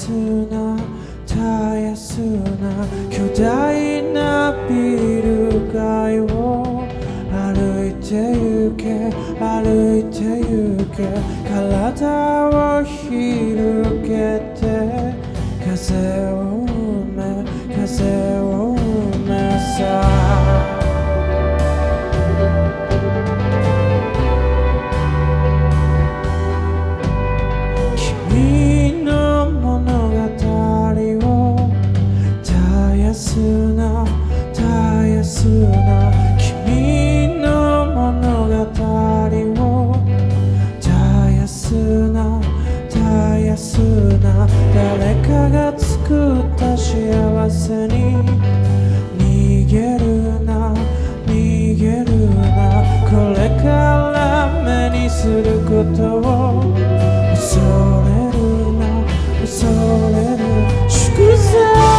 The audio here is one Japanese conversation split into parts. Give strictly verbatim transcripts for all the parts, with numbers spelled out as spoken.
すなたやすな巨大なビル街を歩いて行け歩いて行け体を広げて風を埋め風を埋めさ君の物語をたやすなたやすな誰かが作った幸せに逃げるな逃げるなこれから目にすることを恐れるな恐れる祝祭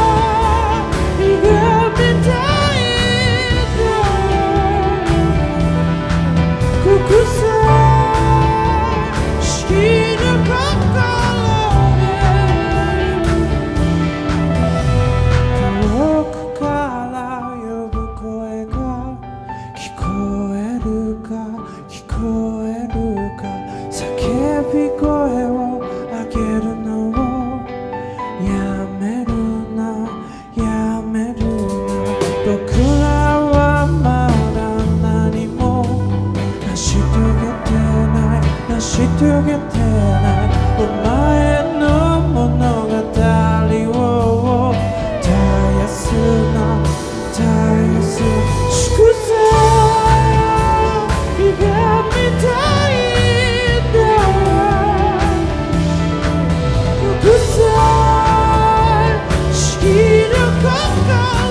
成し遂げてないお前の物語をたやすなたやす祝祭が見たいんだ祝祭式の心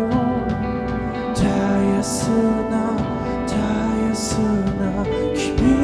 たやすなたやすな君